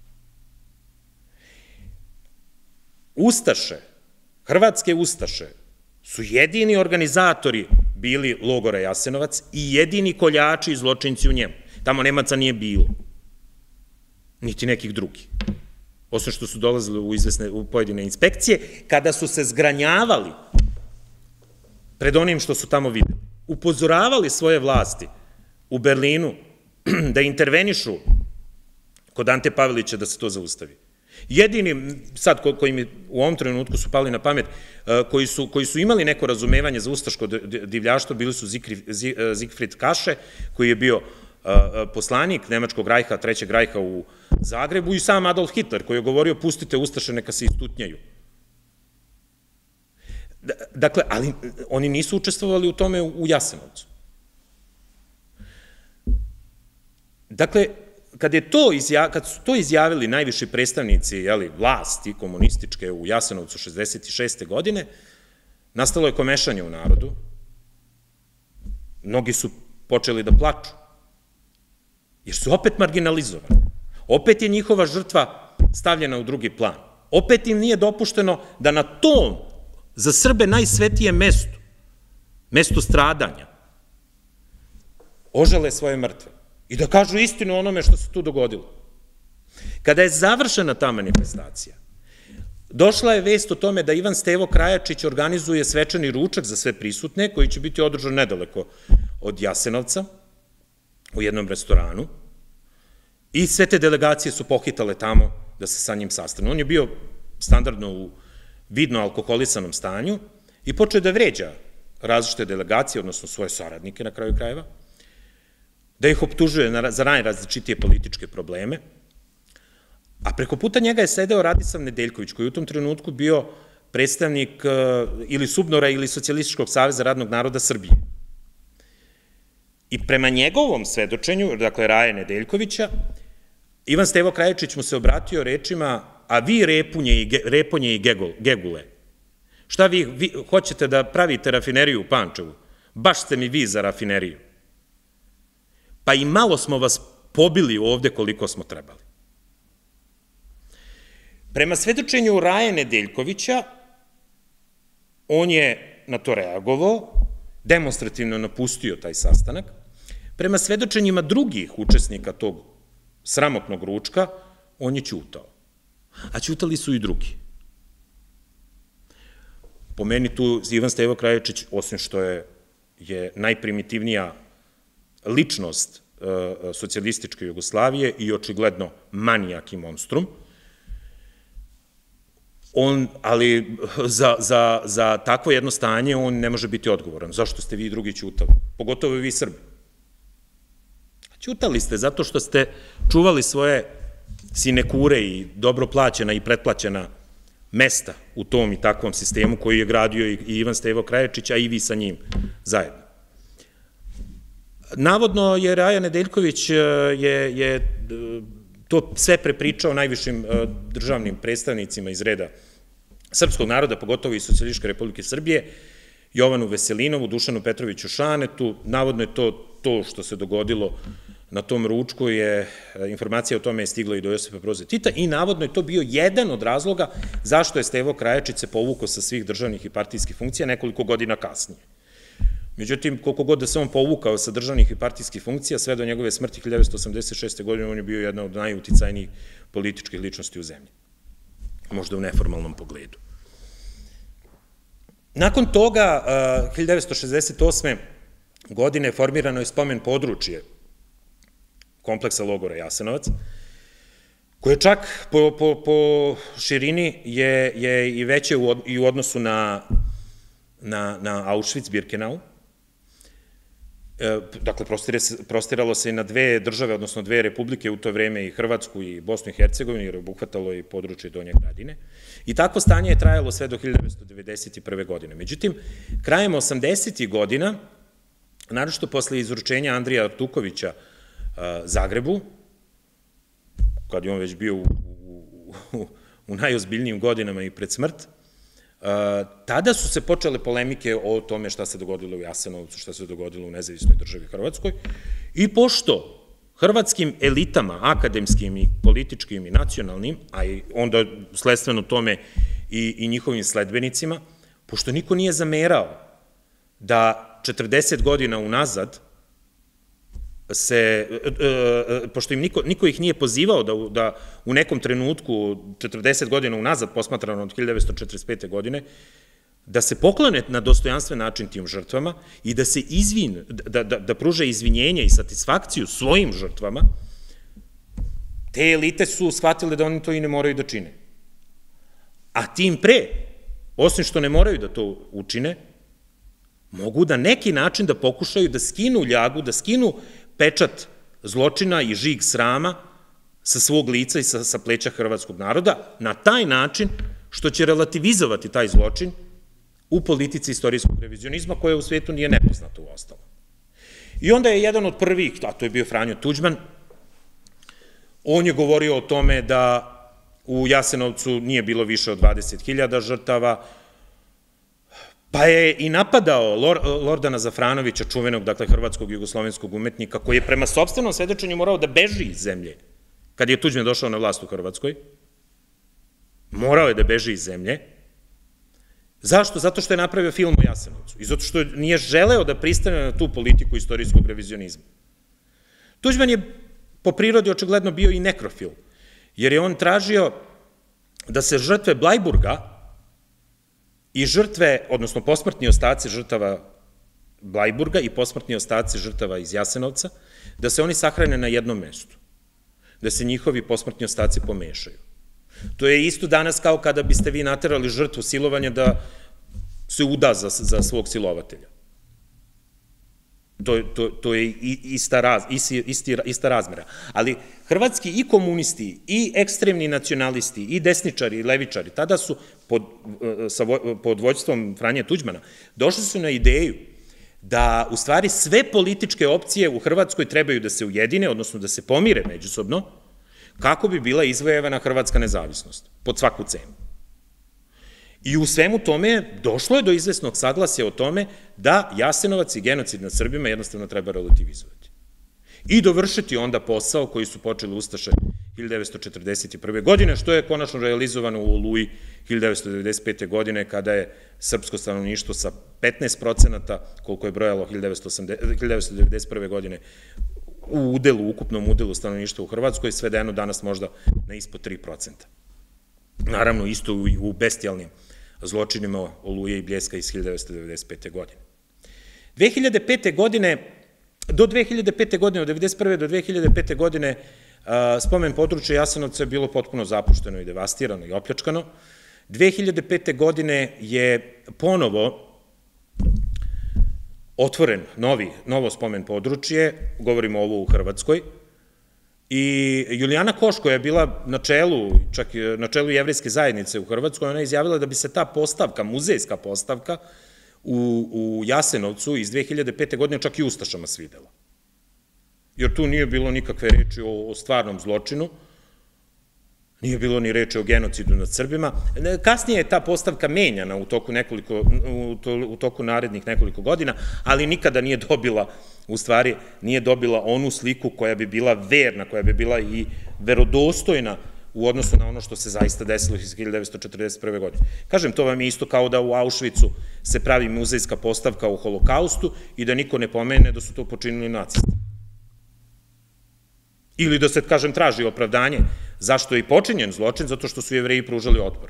Ustaše, hrvatske ustaše, su jedini organizatori bili logora Jasenovac i jedini koljači i zločinci u njemu. Tamo Nemaca nije bilo, niti nekih drugih. Osim što su dolazili u pojedine inspekcije, kada su se zgranjavali pred onim što su tamo videli, upozoravali svoje vlasti u Berlinu da intervenišu kod Ante Pavelića da se to zaustavi. Jedini, sad koji mi u ovom trenutku su pali na pamet, koji su imali neko razumevanje za ustaško divljaštvo, bili su Zigfrid Kaše, koji je bio poslanik Nemačkog rajha, Trećeg rajha u Zagrebu, i sam Adolf Hitler, koji je govorio: pustite ustaše, neka se istutnjaju. Dakle, ali oni nisu učestvovali u tome u Jasenovcu. Dakle, kad su to izjavili najviši predstavnici vlasti komunističke u Jasenovcu 1966. godine, nastalo je komešanje u narodu, mnogi su počeli da plaču, jer su opet marginalizovani, opet je njihova žrtva stavljena u drugi plan, opet im nije dopušteno da na tom, za Srbe najsvetijem mestu, mestu stradanja, ožale svoje mrtve i da kažu istinu o onome što se tu dogodilo. Kada je završena ta manifestacija, došla je vest o tome da Ivan Stevo Krajačić organizuje svečani ručak za sve prisutne, koji će biti održan nedaleko od Jasenovca, u jednom restoranu, i sve te delegacije su pohitale tamo da se sa njim sastanu. On je bio standardno u vidno alkoholisanom stanju i počeo da vređa različite delegacije, odnosno svoje saradnike na kraju krajeva, da ih optužuje za najrazličitije političke probleme, a preko puta njega je sedeo Radislav Nedeljković, koji je u tom trenutku bio predstavnik ili SUBNOR-a ili Socijalističkog saveza radnog naroda Srbije. I prema njegovom svedočenju, dakle Raje Nedeljkovića, Ivan Stevo Krajačić mu se obratio rečima: a vi reponje i gegule, šta vi hoćete da pravite rafineriju u Pančevu? Baš ste mi vi za rafineriju. Pa i malo smo vas pobili ovde koliko smo trebali. Prema svedočenju Raje Nedeljkovića, on je na to reagovao, demonstrativno napustio taj sastanak. Prema svedočenjima drugih učesnika tog sramotnog ručka, on je ćutao. A ćutali su i drugi. Po meni tu Ivan Stevo Krajačić, osim što je najprimitivnija ličnost socijalističke Jugoslavije i očigledno manijak i monstrum, ali za takvo jedno stanje on ne može biti odgovoran. Zašto ste vi drugi ćutali? Pogotovo i vi Srbi. Ćutali ste zato što ste čuvali svoje sinekure i dobro plaćena i pretplaćena mesta u tom i takvom sistemu koji je gradio i Ivan Stevo Krajačić, a i vi sa njim zajedno. Navodno je Raja Nedeljković to sve prepričao najvišim državnim predstavnicima iz reda srpskog naroda, pogotovo iz Socijalističke Republike Srbije, Jovanu Veselinovu, Dušanu Petroviću Šanetu. Navodno je to što se dogodilo na tom ručku, informacija o tome je stigla i do Josipa Broza Tita, i navodno je to bio jedan od razloga zašto je Stevo Krajačić se povukao sa svih državnih i partijskih funkcija nekoliko godina kasnije. Međutim, koliko god da se on povukao sa državnih i partijskih funkcija, sve do njegove smrti 1986. godine, on je bio jedna od najuticajnijih političkih ličnosti u zemlji. Možda u neformalnom pogledu. Nakon toga, 1968. godine, formirano je spomen područje kompleksa logora Jasenovac, koje čak po širini je i veće i u odnosu na Auschwitz-Birkenau. Dakle, prostiralo se i na dve države, odnosno dve republike u to vreme, i Hrvatsku i Bosnu i Hercegovinu, jer je obuhvatalo i područje Donje Gradine. I takvo stanje je trajalo sve do 1991. godine. Međutim, krajem 80. godina, naročito posle izručenja Andrija Artukovića Zagrebu, kad je on već bio u najozbiljnijim godinama i pred smrt, tada su se počele polemike o tome šta se dogodilo u Jasenovcu, šta se dogodilo u nezavisnoj državi Hrvatskoj, i pošto hrvatskim elitama, akademskim i političkim i nacionalnim, a i onda sledstveno tome i njihovim sledbenicima, pošto niko nije zamerao da 40 godina unazad pošto niko ih nije pozivao da u nekom trenutku 40 godina unazad, posmatrano od 1945. godine, da se poklone na dostojanstven način tim žrtvama i da se da pruže izvinjenje i satisfakciju svojim žrtvama, te elite su shvatile da oni to i ne moraju da čine. A tim pre, osim što ne moraju da to učine, mogu da neki način da pokušaju da skinu ljagu, da skinu pečat zločina i žig srama sa svog lica i sa pleća hrvatskog naroda, na taj način što će relativizovati taj zločin, u politici istorijskog revizionizma, koja u svijetu nije nepoznata u ostalom. I onda je jedan od prvih, a to je bio Franjo Tuđman, on je govorio o tome da u Jasenovcu nije bilo više od 20.000 žrtava, pa je i napadao Lordana Zafranovića, čuvenog, dakle, hrvatskog i jugoslovenskog umetnika, koji je prema sopstvenom svedočenju morao da beži iz zemlje kad je Tuđman došao na vlast u Hrvatskoj. Morao je da beži iz zemlje. Zašto? Zato što je napravio film o Jasenovcu i zato što nije želeo da pristane na tu politiku istorijskog revizionizma. Tuđman je po prirodi očigledno bio i nekrofil, jer je on tražio da se žrtve Blajburga i žrtve, odnosno posmrtni ostaci žrtava Blajburga i posmrtni ostaci žrtava iz Jasenovca, da se oni sahrane na jednom mestu, da se njihovi posmrtni ostaci pomešaju. To je isto danas kao kada biste vi naterali žrtvu silovanja da se uda za svog silovatelja. To je ista razmera. Ali hrvatski i komunisti, i ekstremni nacionalisti, i desničari, i levičari, tada su pod vođstvom Franje Tuđmana, došli su na ideju da u stvari sve političke opcije u Hrvatskoj trebaju da se ujedine, odnosno da se pomire međusobno, kako bi bila izvojevana hrvatska nezavisnost, pod svaku cenu. I u svemu tome došlo je do izvesnog saglasja o tome da Jasenovac i genocid nad Srbima jednostavno treba relativizovati. I dovršiti onda posao koji su počeli Ustaše 1941. godine, što je konačno realizovano u Oluji 1995. godine, kada je srpsko stanovništvo sa 15%, koliko je brojalo 1991. godine, u ukupnom udelu stanovništva u Hrvatskoj, svedeno danas možda na ispod 3%. Naravno, isto u bestijalnim zločinima Oluje i Bljeska iz 1995. godine. 2005. godine, do 2005. godine, od 1991. do 2005. godine, spomen područja Jasenovca je bilo potpuno zapušteno i devastirano i opljačkano. 2005. godine je ponovo otvoren novo spomen područje, govorimo ovo u Hrvatskoj, i Julijana Koš, koja je bila čak na čelu jevrejske zajednice u Hrvatskoj, ona je izjavila da bi se ta postavka, muzejska postavka u Jasenovcu iz 2005. godine čak i ustašama svidela. Jer tu nije bilo nikakve reči o stvarnom zločinu, nije bilo ni reči o genocidu nad Srbima. Kasnije je ta postavka menjana u toku narednih nekoliko godina, ali nikada nije dobila, u stvari, nije dobila onu sliku koja bi bila verna, koja bi bila i verodostojna u odnosu na ono što se zaista desilo iz 1941. godine. Kažem, to vam je isto kao da u Auschwitzu se pravi muzejska postavka o Holokaustu i da niko ne pomene da su to počinili nacisti. Ili da se, kažem, traži opravdanje zašto je i počinjen zločin, zato što su Jevreji pružali otpor.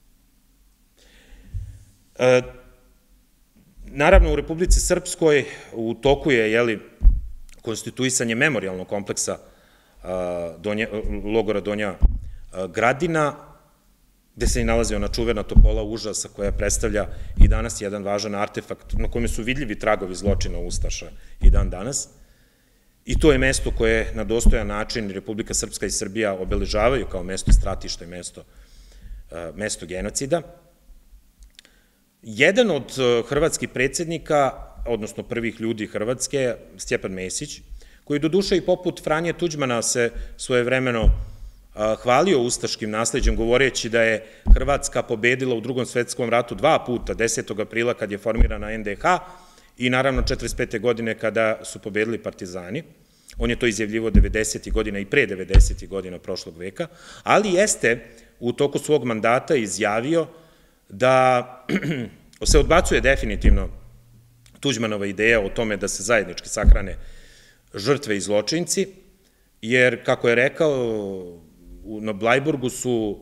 Naravno, u Republici Srpskoj u toku je konstituisanje memorialnog kompleksa logora Donja Gradina, gde se i nalazi ona čuvena topola užasa koja predstavlja i danas jedan važan artefakt na kome su vidljivi tragovi zločina ustaša i dan danas. I to je mesto koje na dostojan način Republika Srpska i Srbija obeležavaju kao mesto stratišta i mesto genocida. Jedan od hrvatskih predsjednika, odnosno prvih ljudi Hrvatske, Stjepan Mesić, koji do duše i poput Franje Tuđmana se svojevremeno hvalio ustaškim nasleđem, govoreći da je Hrvatska pobedila u Drugom svetskom ratu 2 puta, 10. aprila kad je formirana NDH i naravno 1945. godine kada su pobedili partizani. On je to izjavljivo 90. godina i pre 90. godina prošlog veka, ali jeste u toku svog mandata izjavio da se odbacuje definitivno Tuđmanova ideja o tome da se zajednički sahrane žrtve i zločinci, jer, kako je rekao, na Blajburgu su,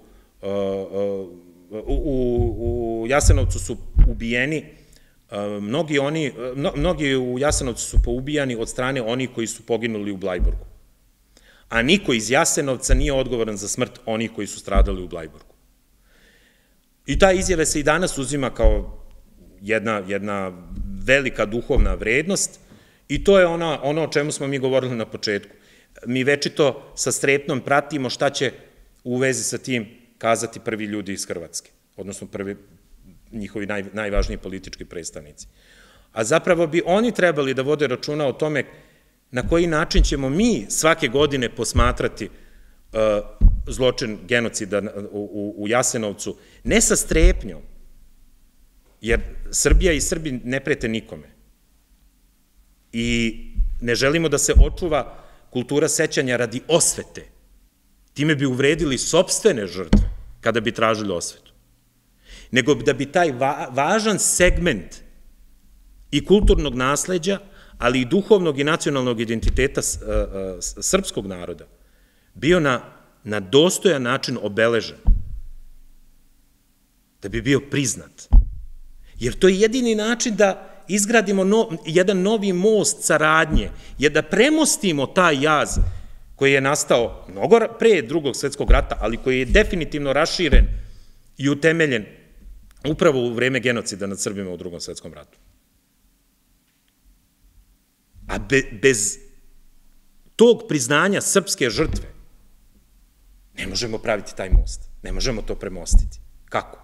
u Jasenovcu su ubijeni, mnogi u Jasenovcu su poubijani od strane onih koji su poginuli u Blajburgu, a niko iz Jasenovca nije odgovoran za smrt onih koji su stradali u Blajburgu. I ta izjava se i danas uzima kao jedna velika duhovna vrednost i to je ono o čemu smo mi govorili na početku. Mi večito sa strepnom pratimo šta će u vezi sa tim kazati prvi ljudi iz Hrvatske, odnosno njihovi najvažniji politički predstavnici. A zapravo bi oni trebali da vode računa o tome na koji način ćemo mi svake godine posmatrati zločin genocida u Jasenovcu, ne sa strepnjom, jer Srbija i Srbi ne prete nikome. I ne želimo da se očuva kultura sećanja radi osvete. Time bi uvredili sopstvene žrtve kada bi tražili osvetu. Nego da bi taj važan segment i kulturnog nasleđa, ali i duhovnog i nacionalnog identiteta srpskog naroda bio na dostojan način obeležen. Da bi bio priznat. Jer to je jedini način da izgradimo jedan novi most saradnje, je da premostimo taj jaz koji je nastao mnogo pre Drugog svetskog rata, ali koji je definitivno raširen i utemeljen upravo u vreme genocida nad Srbima u Drugom svetskom ratu. A bez tog priznanja srpske žrtve ne možemo praviti taj most, ne možemo to premostiti. Kako?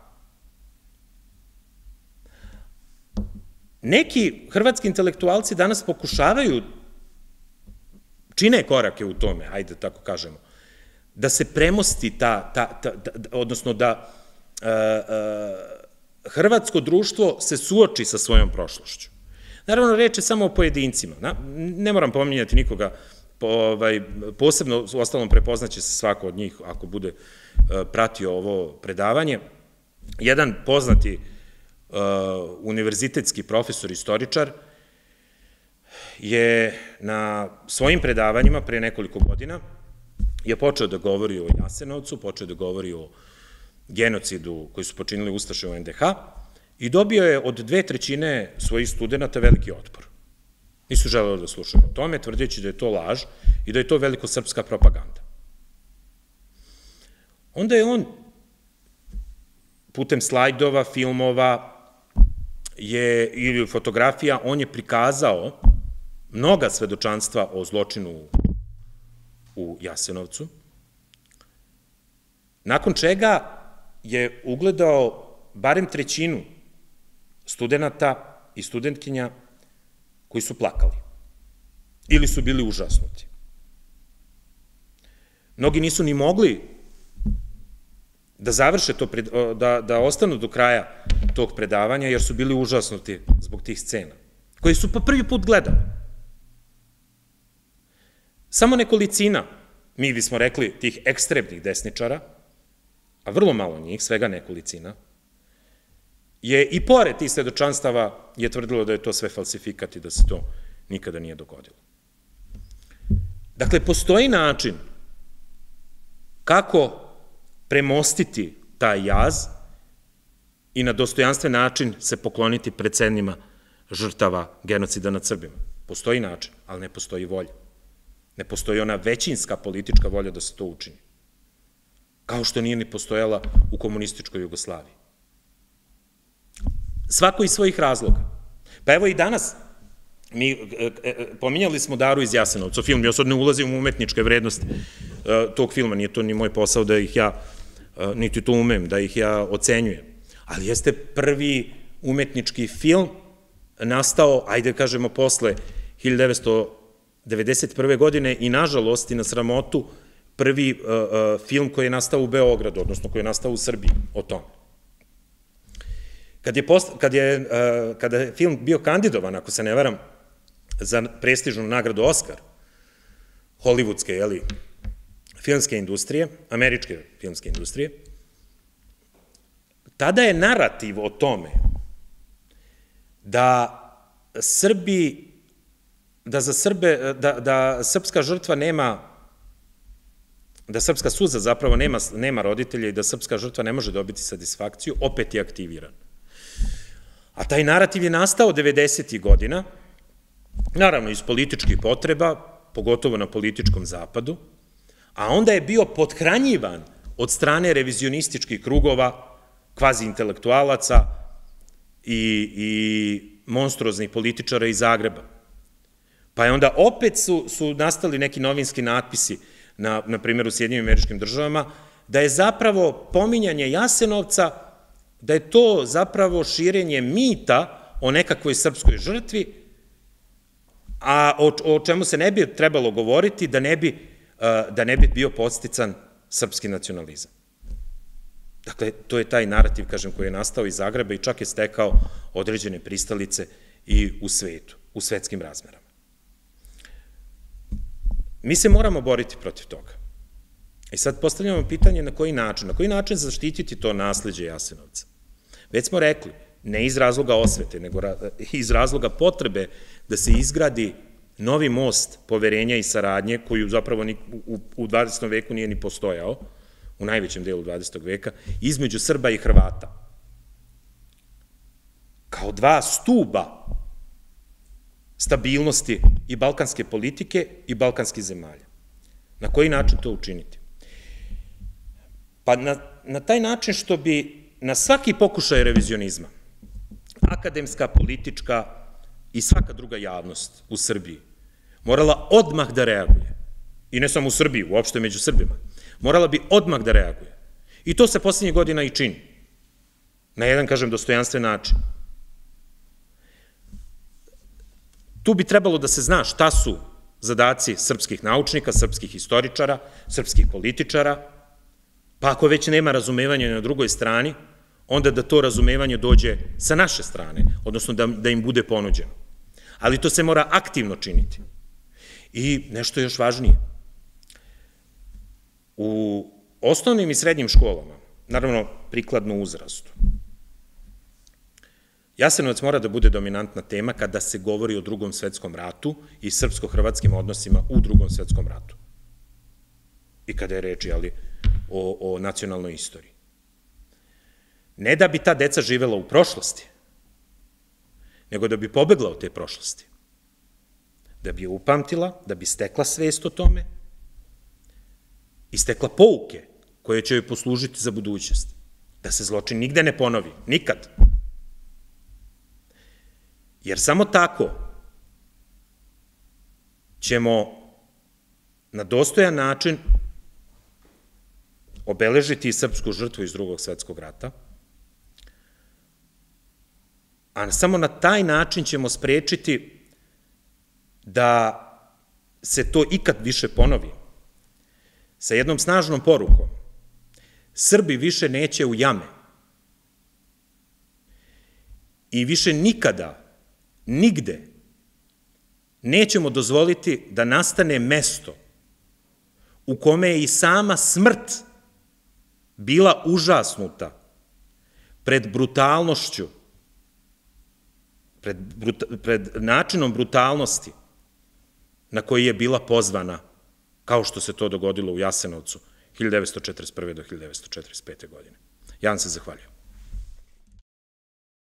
Neki hrvatski intelektualci danas pokušavaju, čine korake u tome, ajde tako kažemo, da se premosti odnosno da hrvatsko društvo se suoči sa svojom prošlošću. Naravno, reč je samo o pojedincima. Ne moram pominjati nikoga posebno, u ostalom prepoznaće se svako od njih ako bude pratio ovo predavanje. Jedan poznati univerzitetski profesor, istoričar, je na svojim predavanjima pre nekoliko godina je počeo da govori o Jasenovcu, počeo da govori o genocidu koji su počinili ustaše u NDH i dobio je od 2/3 svojih studenta veliki otpor. Nisu želeli da slušaju o tome, tvrdeći da je to laž i da je to velikosrpska propaganda. Onda je on putem slajdova, filmova ili fotografija, on je prikazao mnoga svedočanstva o zločinu u Jasenovcu, nakon čega je ugledao barem 1/3 studenta i studentkinja koji su plakali ili su bili užasnuti. Mnogi nisu ni mogli da završe to, da ostanu do kraja tog predavanja, jer su bili užasnuti zbog tih scena, koje su po prvi put gledali. Samo nekolicina, mi bismo rekli, tih ekstremnih desničara, a vrlo malo njih, svega nekolicina, je i pored tih svedočanstava je tvrdilo da je to sve falsifikat i da se to nikada nije dogodilo. Dakle, postoji način kako premostiti taj jaz i na dostojanstven način se pokloniti predsednima žrtava genocida nad Srbima. Postoji način, ali ne postoji volja. Ne postoji ona većinska politička volja da se to učini. Kao što nije ni postojala u komunističkoj Jugoslaviji. Svako iz svojih razloga. Pa evo i danas, pominjali smo Daru iz Jasenovca, film, ja sad ne ulazim u umetničke vrednosti tog filma, nije to ni moj posao da ih ja, niti to umem, da ih ja ocenjujem. Ali jeste prvi umetnički film nastao, ajde kažemo, posle 1991. godine i nažalost i na sramotu prvi film koji je nastao u Beogradu, odnosno koji je nastao u Srbiji o tome. Kada je film bio kandidovan, ako se ne varam, za prestižnu nagradu Oskar, hollywoodske, filmske industrije, američke filmske industrije, tada je narativ o tome da za Srbe, da srpska žrtva nema, da srpska suza zapravo nema roditelja i da srpska žrtva ne može dobiti satisfakciju, opet je aktiviran. A taj narativ je nastao 90. godina, naravno iz političkih potreba, pogotovo na političkom zapadu, a onda je bio pothranjivan od strane revizionističkih krugova, kvazi intelektualaca i monstruoznih političara iz Zagreba. Pa je onda opet su nastali neki novinski natpisi, na primjer u Sjedinjenim Američkim Državama, da je zapravo pominjanje Jasenovca da je to zapravo širenje mita o nekakvoj srpskoj žrtvi, a o čemu se ne bi trebalo govoriti da ne bi bio podstican srpski nacionalizam. Dakle, to je taj narativ, kažem, koji je nastao iz Zagreba i čak je stekao određene pristalice i u svetu, u svetskim razmerama. Mi se moramo boriti protiv toga. I sad postavljamo pitanje na koji način zaštititi to nasleđe Jasenovca. Već smo rekli, ne iz razloga osvete, nego iz razloga potrebe da se izgradi novi most poverenja i saradnje, koji zapravo u 20. veku nije ni postojao, u najvećem delu 20. veka, između Srba i Hrvata. Kao dva stuba stabilnosti i balkanske politike i balkanskih zemalja. Na koji način to učiniti? Pa na taj način što bi na svaki pokušaj revizionizma akademska, politička i svaka druga javnost u Srbiji morala odmah da reaguje. I ne samo u Srbiji, uopšte među Srbima. Morala bi odmah da reaguje. I to se poslednjih godina i čini. Na jedan, kažem, dostojanstven način. Tu bi trebalo da se zna šta su zadaci srpskih naučnika, srpskih istoričara, srpskih političara, pa ako već nema razumevanja na drugoj strani, onda da to razumevanje dođe sa naše strane, odnosno da im bude ponuđeno. Ali to se mora aktivno činiti. I nešto još važnije. U osnovnim i srednjim školama, naravno prikladno uzrastu, Jasenovac mora da bude dominantna tema kada se govori o Drugom svetskom ratu i srpsko-hrvatskim odnosima u Drugom svetskom ratu. I kada je reč, o nacionalnoj istoriji. Ne da bi ta deca živela u prošlosti, nego da bi pobegla od te prošlosti. Da bi je upamtila, da bi stekla svest o tome i stekla pouke koje će joj poslužiti za budućnost. Da se zločin nigde ne ponovi, nikad. Jer samo tako ćemo na dostojan način obeležiti i srpsku žrtvu iz Drugog svetskog rata, a samo na taj način ćemo sprečiti da se to ikad više ponovi. Sa jednom snažnom porukom, Srbi više neće u jame i više nikada, nigde nećemo dozvoliti da nastane mesto u kome je i sama smrt bila užasnuta pred brutalnošću, pred načinom brutalnosti na koji je bila pozvana, kao što se to dogodilo u Jasenovcu 1941. do 1945. godine. Ja vam se zahvaljujem.